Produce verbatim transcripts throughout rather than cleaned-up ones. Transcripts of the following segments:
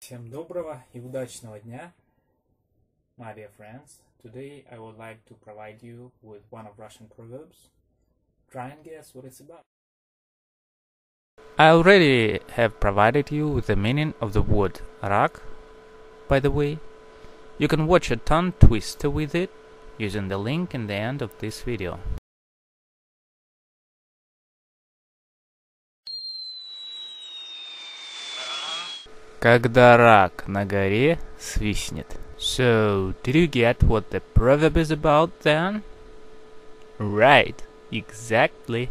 Всем доброго и удачного дня, my dear friends. Today I would like to provide you with one of Russian proverbs. Try and guess what it's about. I already have provided you with the meaning of the word rak, by the way. You can watch a tongue twister with it using the link in the end of this video. Когда рак на горе свистнет. So, did you get what the proverb is about then? Right, exactly.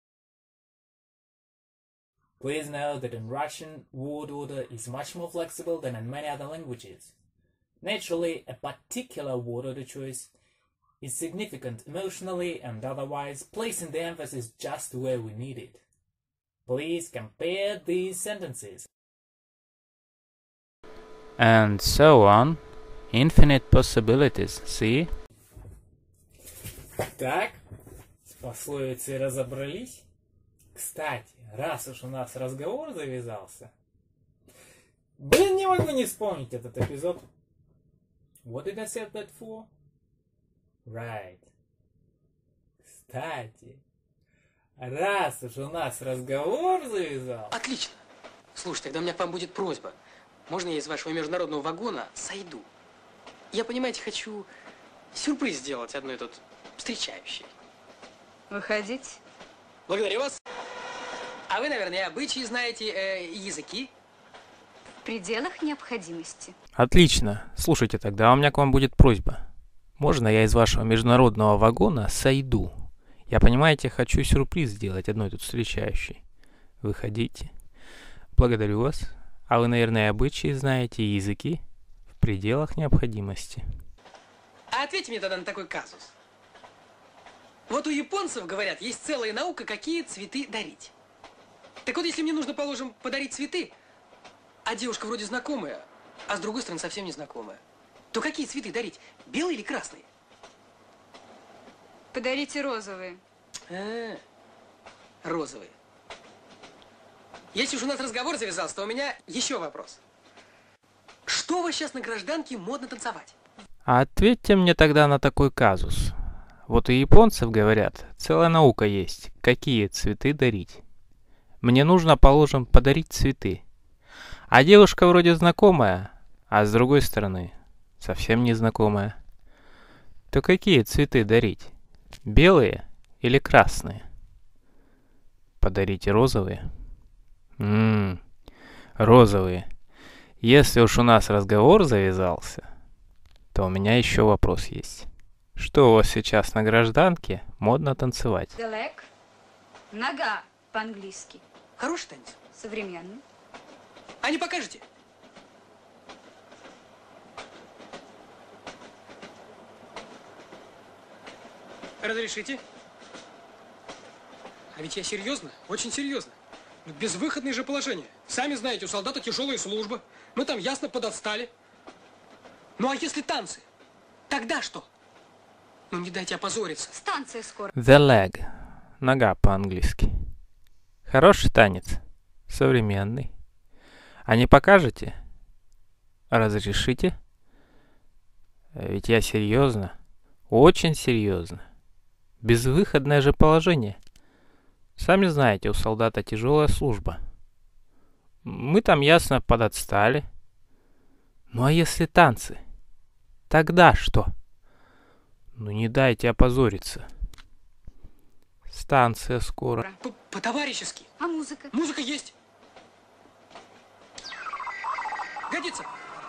Please know that in Russian, word order is much more flexible than in many other languages. Naturally, a particular word order choice is significant emotionally and otherwise, placing the emphasis just where we need it. Please compare these sentences. And so on. Infinite possibilities, see? Так, с пословицей разобрались. Кстати, раз уж у нас разговор завязался, блин, не могу не вспомнить этот эпизод. What did I say that for? Right. Кстати, раз уж у нас разговор завязался... Отлично. Слушай, тогда у меня к вам будет просьба. Можно я из вашего международного вагона сойду? Я, понимаете, хочу сюрприз сделать одной тут встречающей. Выходите. Благодарю вас. А вы, наверное, обычаи знаете, э, языки? В пределах необходимости. Отлично. Слушайте, тогда у меня к вам будет просьба. Можно я из вашего международного вагона сойду? Я, понимаете, хочу сюрприз сделать одной тут встречающей. Выходите. Благодарю вас. А вы, наверное, обычаи знаете и языки? В пределах необходимости. А ответьте мне тогда на такой казус. Вот у японцев, говорят, есть целая наука, какие цветы дарить. Так вот, если мне нужно, положим, подарить цветы, а девушка вроде знакомая, а с другой стороны совсем не знакомая, то какие цветы дарить? Белые или красные? Подарите розовые. А, розовые. Если уж у нас разговор завязался, то у меня еще вопрос. Что у вас сейчас на гражданке модно танцевать? А ответьте мне тогда на такой казус. Вот у японцев, говорят, целая наука есть, какие цветы дарить. Мне нужно, положим, подарить цветы. А девушка вроде знакомая, а с другой стороны совсем не знакомая. То какие цветы дарить? Белые или красные? Подарите розовые. Ммм, розовые. Если уж у нас разговор завязался, то у меня еще вопрос есть. Что у вас сейчас на гражданке модно танцевать? The leg. Нога по-английски. Хороший танец? Современный. А не покажете? Разрешите? А ведь я серьезно, очень серьезно. Безвыходное же положение. Сами знаете, у солдата тяжелая служба. Мы там ясно подотстали. Ну а если танцы? Тогда что? Ну не дайте опозориться. Станция скоро. The leg. Нога по-английски. Хороший танец. Современный. А не покажете? Разрешите? Ведь я серьезно. Очень серьезно. Безвыходное же положение. Сами знаете, у солдата тяжелая служба. Мы там ясно подотстали. Ну а если танцы? Тогда что? Ну не дайте опозориться. Станция скоро. По-товарищески. А музыка? Музыка есть. Годится.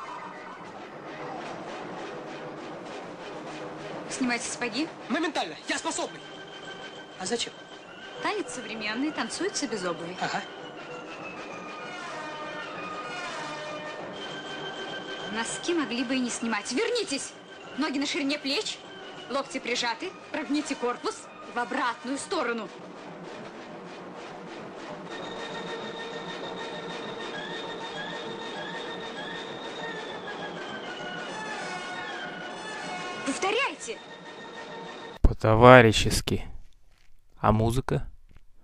Снимайте сапоги. Моментально. Я способный. А зачем? Танец современный, танцуется без обуви. Ага. Носки могли бы и не снимать. Вернитесь! Ноги на ширине плеч, локти прижаты, прогните корпус в обратную сторону. Повторяйте! По-товарищески. А музыка?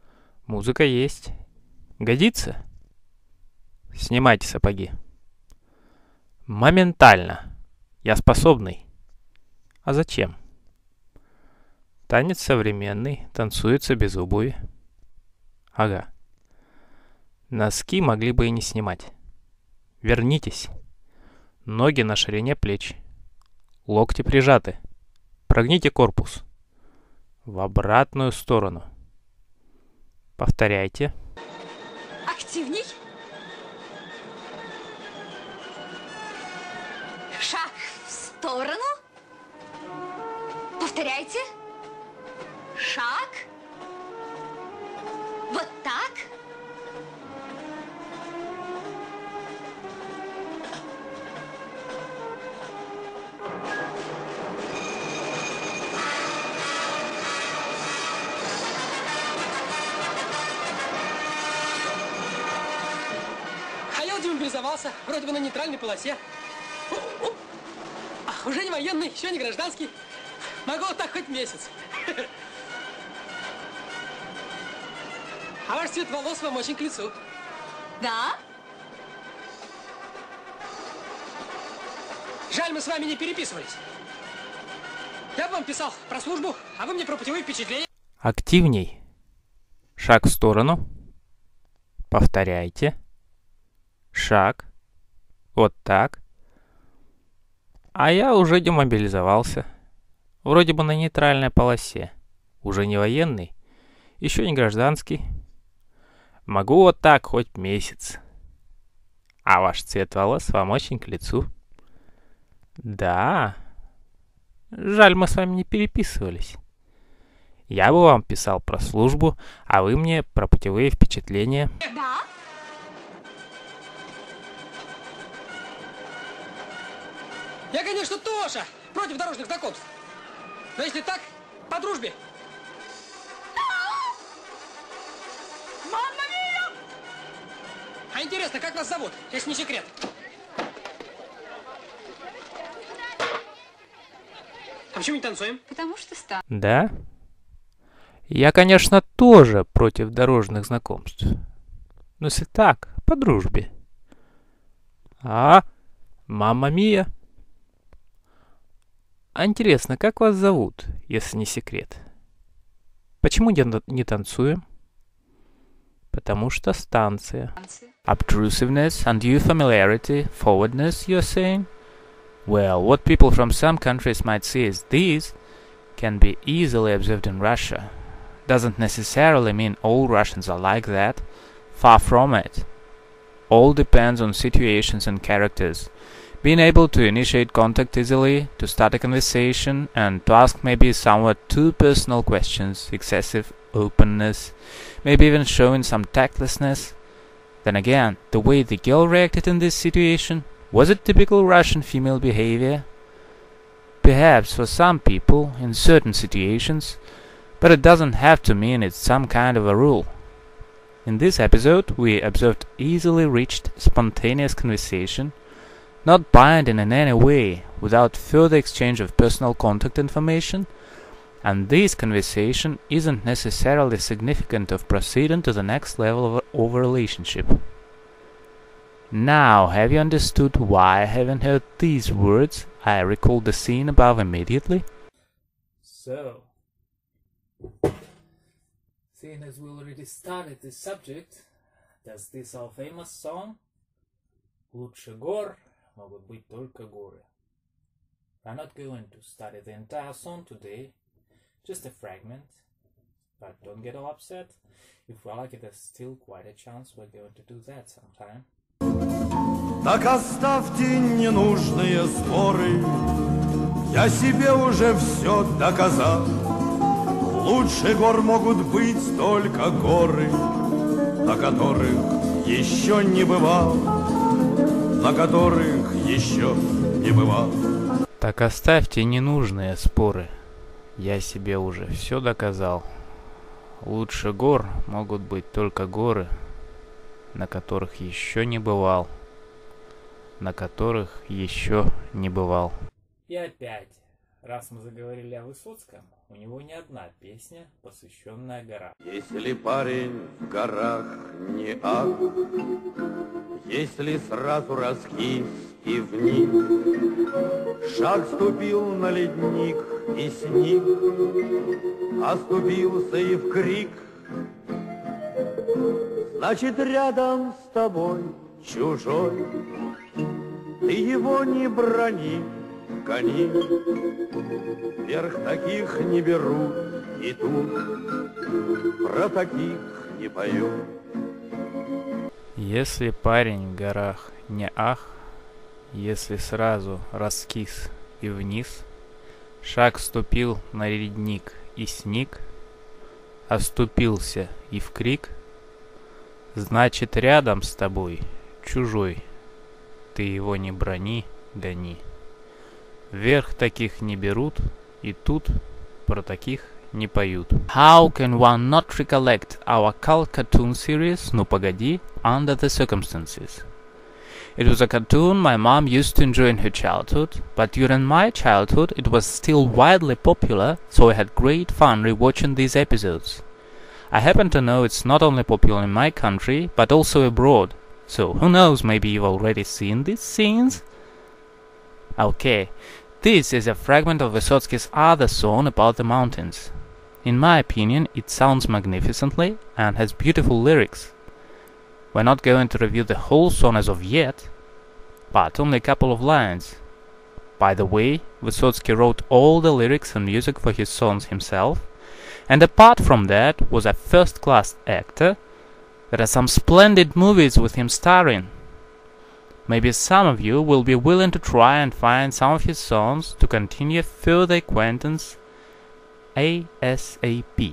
Музыка есть. Годится? Снимайте сапоги. Моментально. Я способный. А зачем? Танец современный, танцуется без обуви. Ага. Носки могли бы и не снимать. Вернитесь. Ноги на ширине плеч. Локти прижаты. Прогните корпус. В обратную сторону. Повторяйте. Активней. Шаг в сторону. Повторяйте. Шаг. Вот так. А я демобилизовался, вроде бы на нейтральной полосе. А, уже не военный, еще не гражданский. Могу вот так хоть месяц. А ваш цвет волос вам очень к лицу. Да? Жаль, мы с вами не переписывались. Я бы вам писал про службу, а вы мне про путевые впечатления. Активней. Шаг в сторону. Повторяйте. Шаг. Вот так. А я уже демобилизовался. Вроде бы на нейтральной полосе. Уже не военный. Еще не гражданский. Могу вот так хоть месяц. А ваш цвет волос вам очень к лицу. Да. Жаль, мы с вами не переписывались. Я бы вам писал про службу, а вы мне про путевые впечатления. Да? Я, конечно, тоже против дорожных знакомств. Но если так, по дружбе. Мамма мия! А интересно, как вас зовут, если не секрет? А почему не танцуем? Потому что ста. Да? Я, конечно, тоже против дорожных знакомств. Но если так, по дружбе. А, мамма мия. А интересно, как вас зовут, если не секрет? Почему не, не танцуем? Потому что станция. Obtrusiveness, undue familiarity, forwardness, you're saying? Well, what people from some countries might see as these can be easily observed in Russia. Doesn't necessarily mean all Russians are like that. Far from it. All depends on situations and characters. Being able to initiate contact easily, to start a conversation, and to ask maybe somewhat too personal questions, excessive openness, maybe even showing some tactlessness. Then again, the way the girl reacted in this situation, was it typical Russian female behavior? Perhaps for some people, in certain situations, but it doesn't have to mean it's some kind of a rule. In this episode, we observed easily reached spontaneous conversation, not binding in any way, without further exchange of personal contact information, and this conversation isn't necessarily significant of proceeding to the next level of, of a relationship. Now, have you understood why, having heard these words, I recalled the scene above immediately? So, seeing as we already started this subject, does this our famous song, «Лучше гор могут быть только горы». I'm not going to study the entire song today, just a fragment, but don't get all upset. If we're lucky, there's still quite a chance we're going to do that sometime. Так оставьте ненужные споры, я себе уже все доказал. Лучше гор могут быть только горы, на которых еще не бывал, на которых еще не бывал. Так оставьте ненужные споры, я себе уже все доказал. Лучше гор могут быть только горы, на которых еще не бывал, на которых еще не бывал. И опять, раз мы заговорили о Высоцком, у него не одна песня, посвященная горам. Если парень в горах не ах, если сразу раскис и вниз. Шаг ступил на ледник и сник, оступился и в крик. Значит, рядом с тобой чужой, ты его не брони, гони. Вверх таких не берут, и тут про таких не поют. Если парень в горах не ах, если сразу раскис и вниз, шаг ступил на ледник и сник, оступился и в крик, значит, рядом с тобой чужой, ты его не брони, гони. Вверх таких не берут, и тут про таких не поют. How can one not recollect our cult cartoon series Ну погоди, Under the Circumstances? It was a cartoon my mom used to enjoy in her childhood, but during my childhood it was still widely popular, so I had great fun rewatching these episodes. I happen to know it's not only popular in my country, but also abroad, so who knows, maybe you've already seen these scenes? Okay, this is a fragment of Vysotsky's other song about the mountains. In my opinion, it sounds magnificently and has beautiful lyrics. We're not going to review the whole song as of yet, but only a couple of lines. By the way, Vysotsky wrote all the lyrics and music for his songs himself, and apart from that, was a first-class actor. There are some splendid movies with him starring. Maybe some of you will be willing to try and find some of his songs to continue further acquaintance ASAP.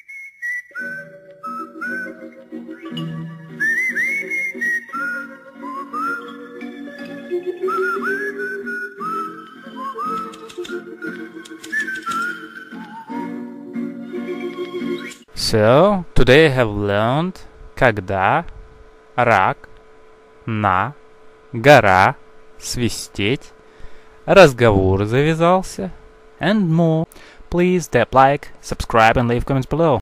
So, today I have learned когда, рак, на, гора, свистеть, разговор завязался, and more. Please tap like, subscribe and leave comments below.